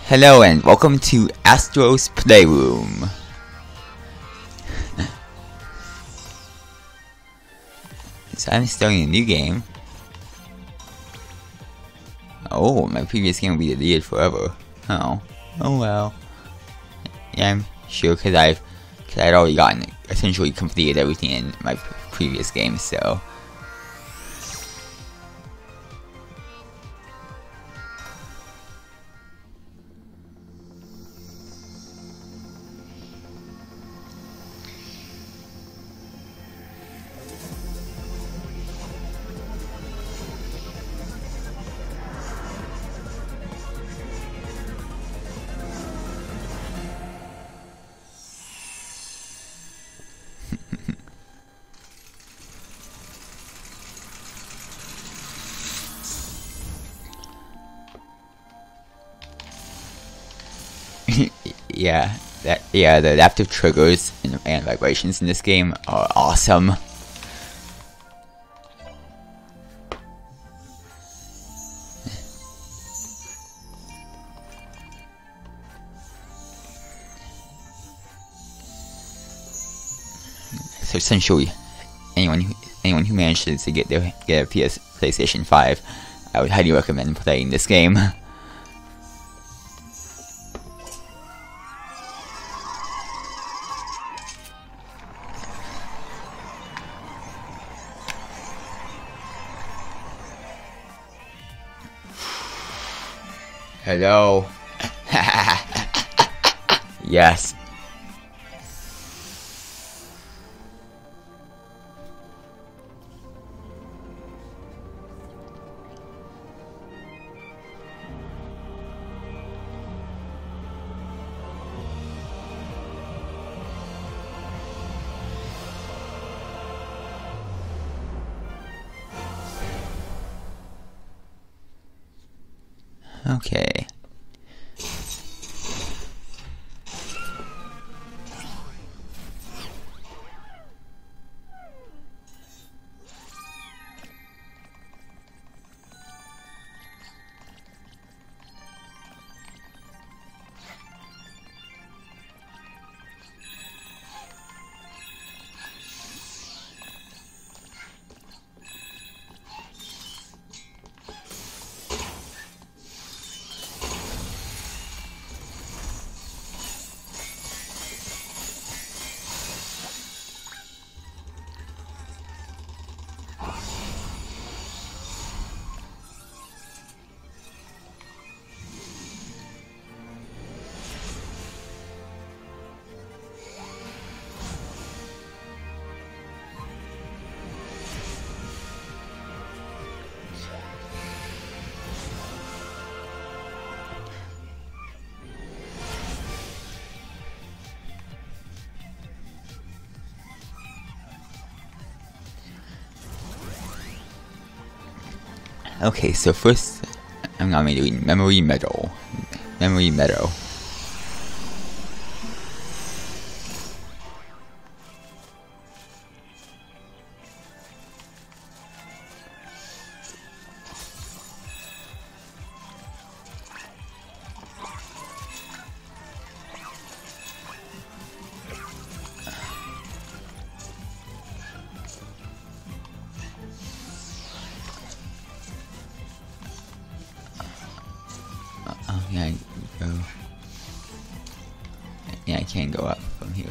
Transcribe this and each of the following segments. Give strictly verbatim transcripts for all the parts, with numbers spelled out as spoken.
Hello and welcome to Astro's Playroom. So I'm starting a new game. Oh, my previous game will be deleted forever. Oh, oh well. Yeah, I'm sure because I've, cause I'd already gotten essentially completed everything in my previous game, so. yeah, that yeah, the adaptive triggers and, and vibrations in this game are awesome. So essentially, anyone who anyone who manages to get their get a P S PlayStation five, I would highly recommend playing this game. Hello. Yes. Okay. Okay, so first I'm gonna be doing Memory Meadow. Memory Meadow. Oh yeah, I go. Yeah, I can't go up from here.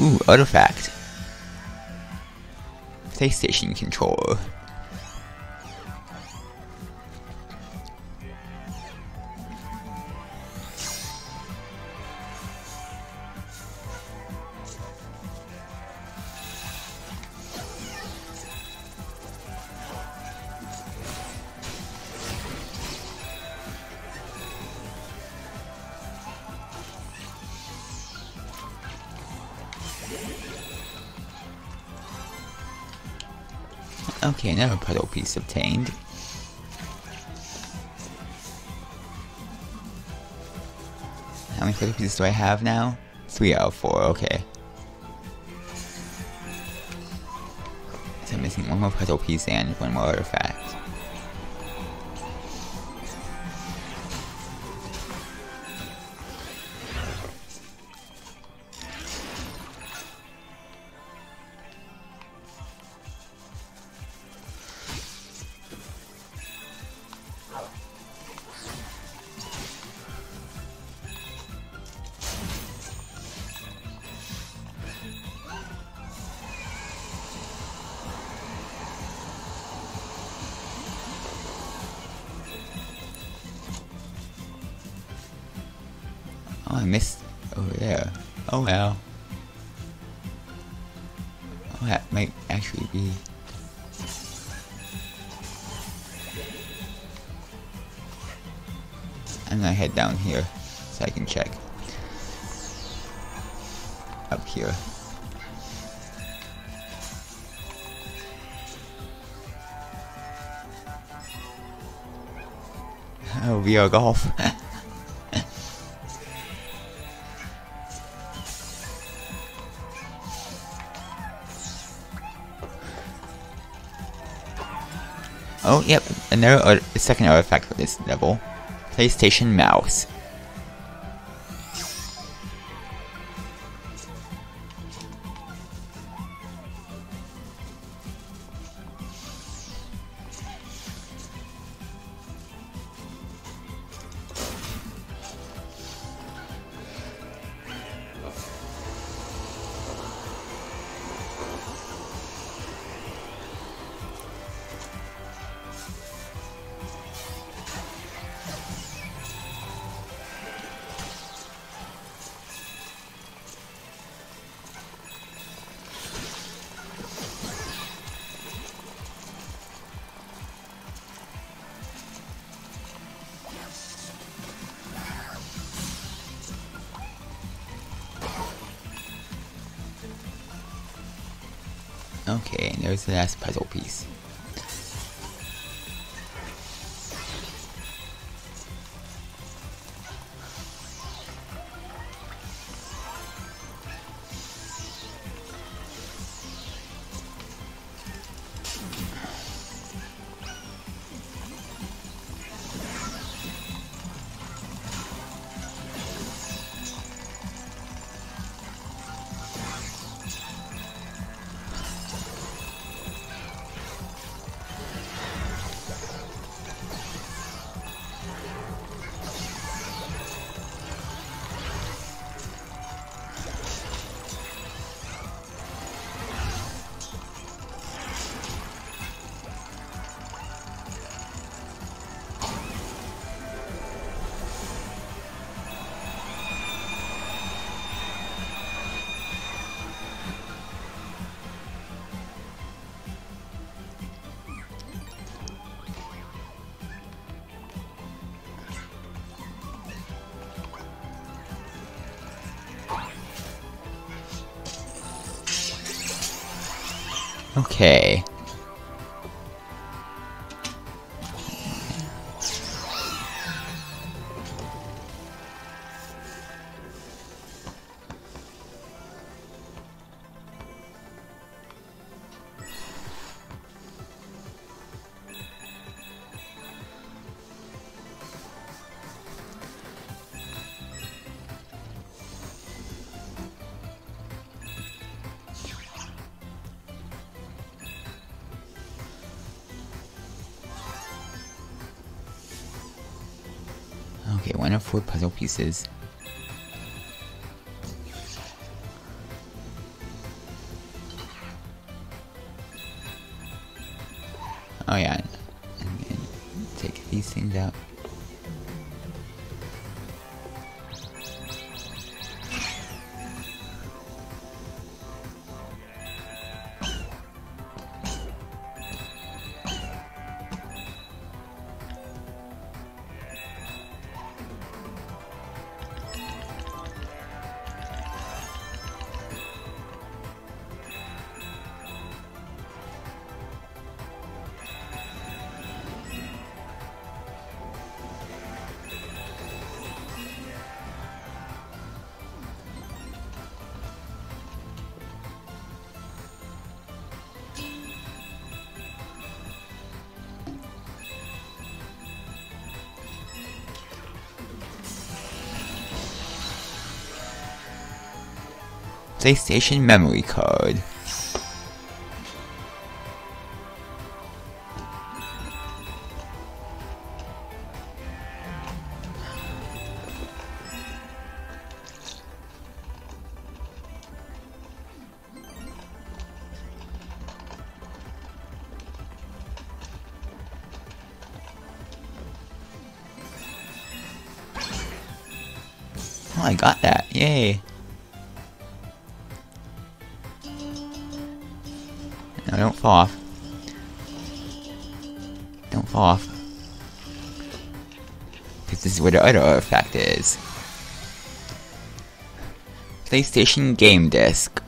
Ooh, artifact. PlayStation controller. Okay, another puzzle piece obtained. How many puzzle pieces do I have now? Three out of four, okay. So I'm missing one more puzzle piece and one more artifact. Oh, I missed over there. Oh well. Oh, that might actually be... I'm gonna head down here so I can check. Up here. Oh, V R golf. Oh, yep, another uh, second artifact for this level. PlayStation mouse. Okay, and there's the last puzzle piece. Okay. Okay, one of four puzzle pieces. Oh yeah, and then take these things out. PlayStation memory card. Oh, I got that. Yay. No, don't fall off. Don't fall off. Because this is where the other artifact is. PlayStation Game Disc.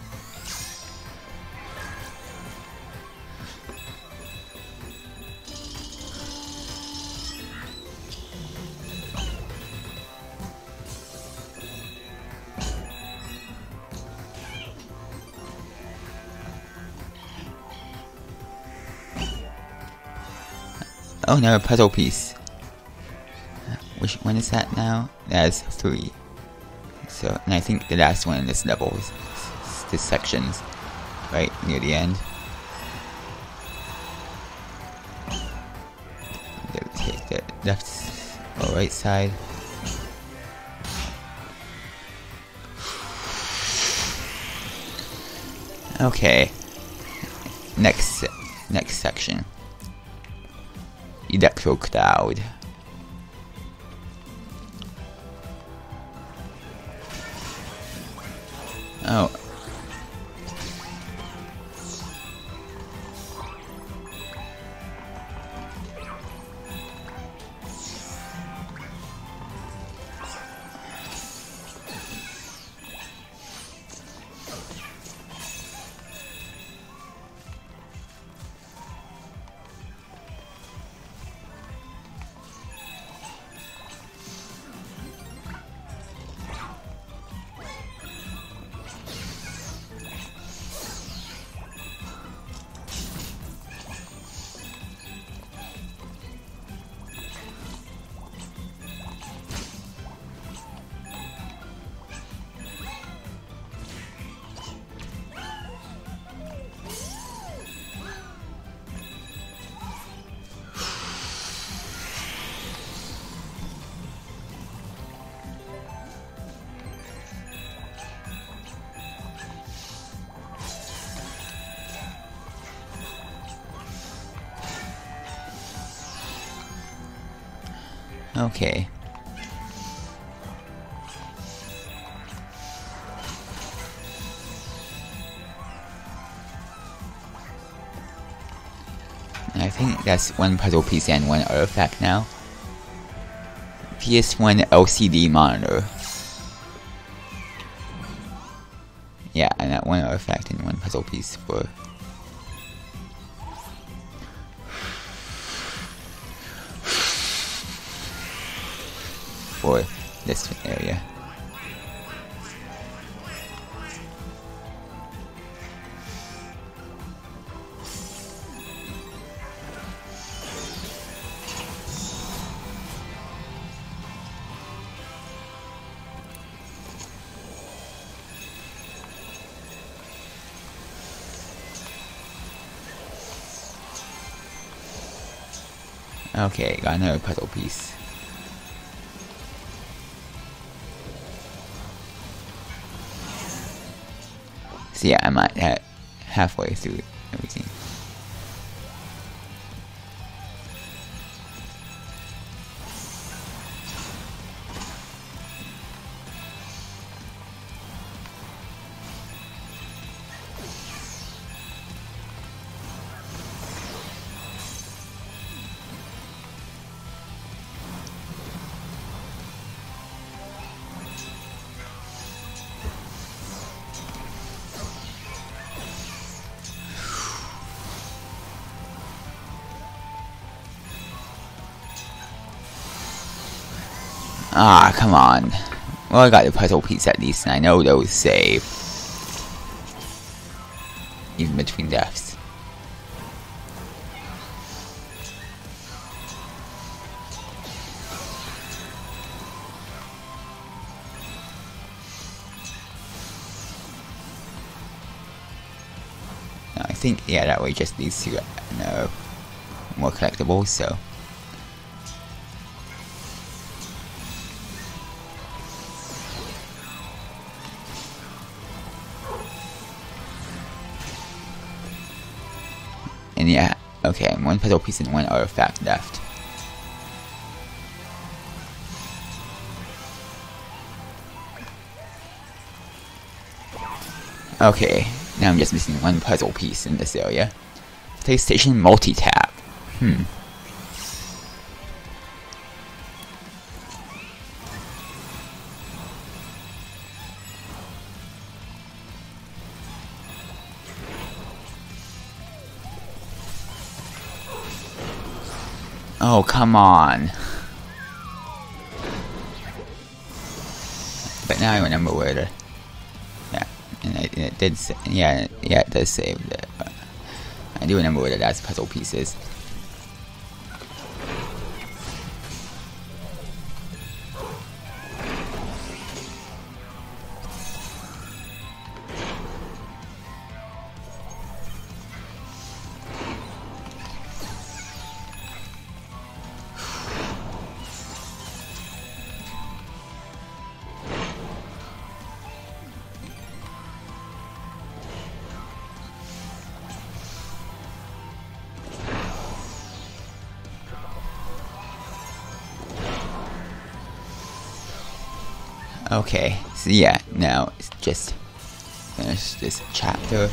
Oh, another puzzle piece. Which one is that now? That's three. So, and I think the last one in this level is this section's right near the end. Take the left or right side. Okay. Next, next section. Electro Cloud. Oh. Okay. I think that's one puzzle piece and one artifact now. P S one L C D monitor. Yeah, and that one artifact and one puzzle piece for for this area. Okay, got another puzzle piece. So yeah, I'm at halfway through everything. Ah, come on. Well, I got the puzzle piece at least, and I know those save. Even between deaths. No, I think, yeah, that way just leads to, no, more collectibles, so. And yeah, okay, one puzzle piece and one artifact left. Okay, now I'm just missing one puzzle piece in this area. PlayStation multi-tap. Hmm. Oh, come on. But now I remember where the... Yeah, and it, and it did say, yeah, yeah, it does save that. But I do remember where the last puzzle piece is. Okay, so yeah, now it's just finish this chapter.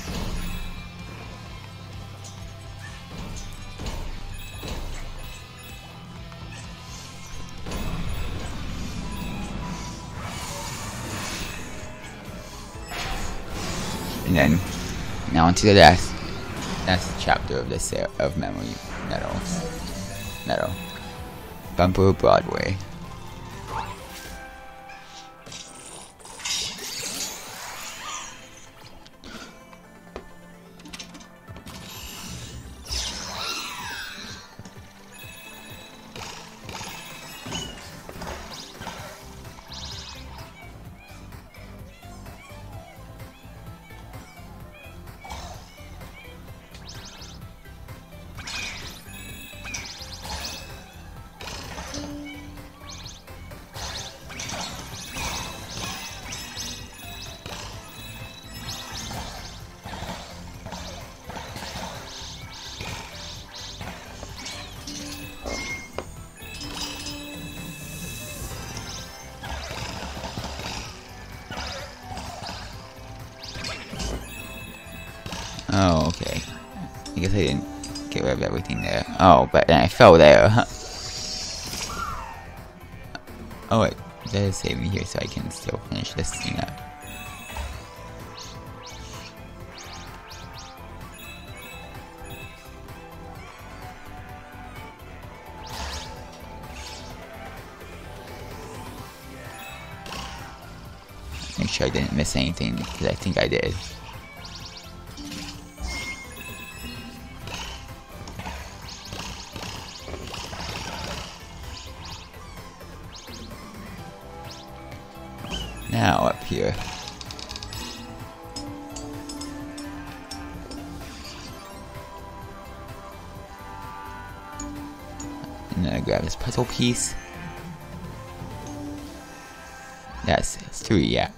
And then now onto the last last chapter of this uh, of Memory Metals. Metal. Bumper Broadway. Oh, okay. I guess I didn't get rid of everything there. Oh, but then I fell there. Oh, wait. That is save me here so I can still finish this thing up. Make sure I didn't miss anything, because I think I did. Now up here. And then I grab this puzzle piece. That's it's three, yeah.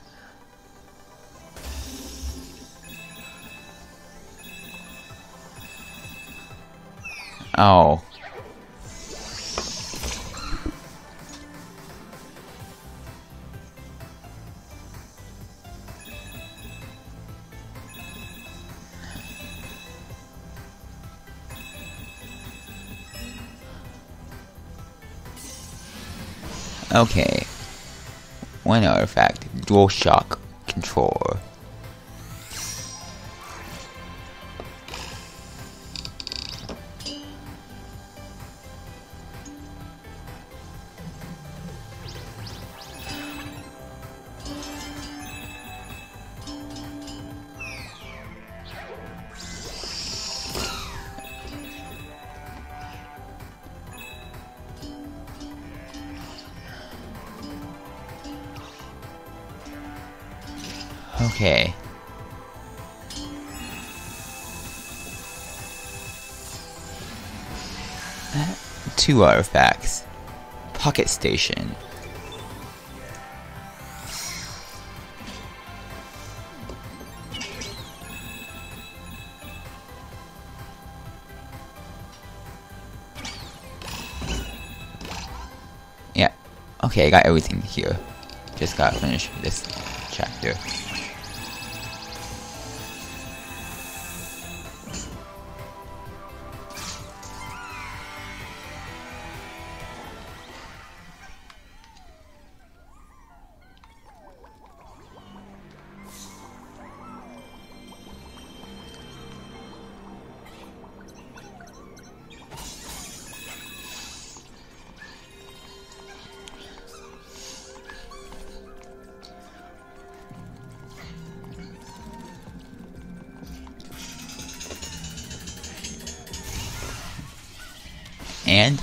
Oh. Okay. One artifact, DualShock controller. Okay. Uh, two artifacts. Pocket Station. Yeah. Okay, I got everything here. Just gotta finish this chapter. And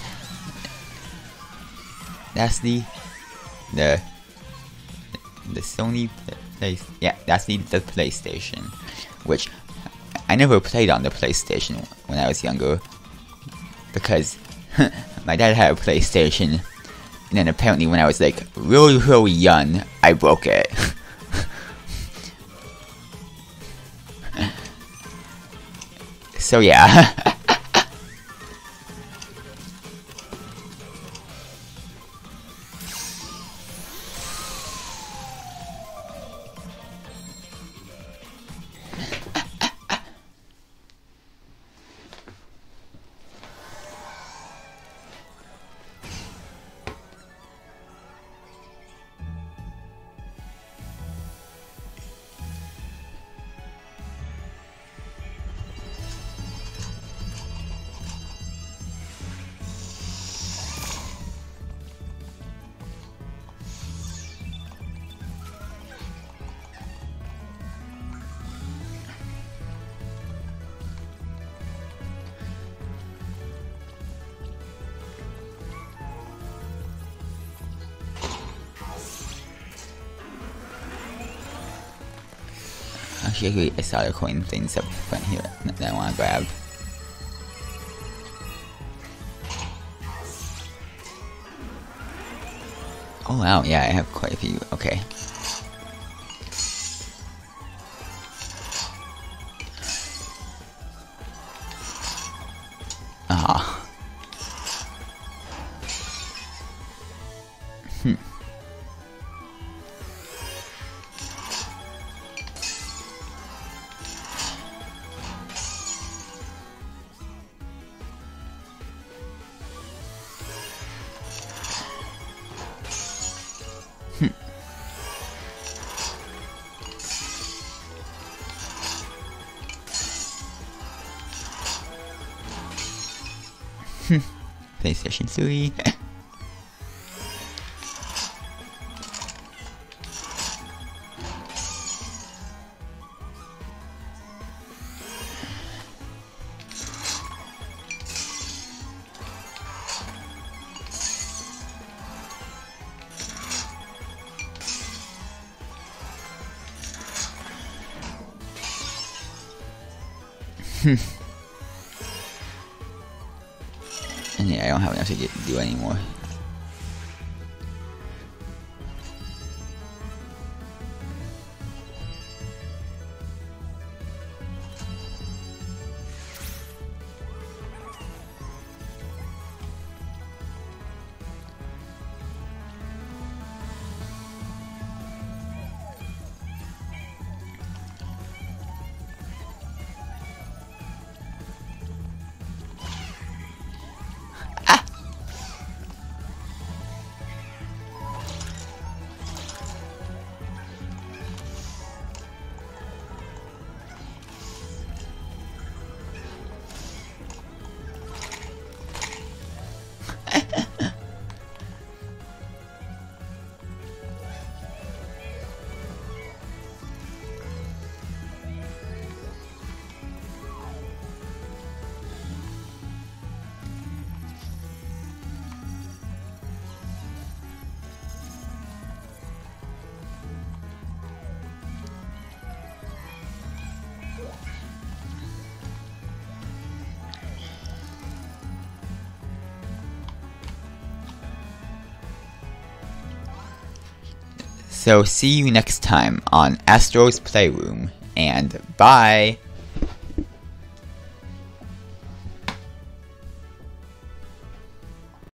that's the the the Sony place. Yeah, that's the the PlayStation, which I never played on the PlayStation when I was younger because my dad had a PlayStation, and then apparently when I was like really really young, I broke it. So yeah. Actually, I saw the coin things up front here that I want to grab. Oh wow, yeah, I have quite a few. Okay. Ah. Hmm. PlayStation three. And yeah, I don't have enough to get, do anymore. So see you next time on Astro's Playroom, and bye!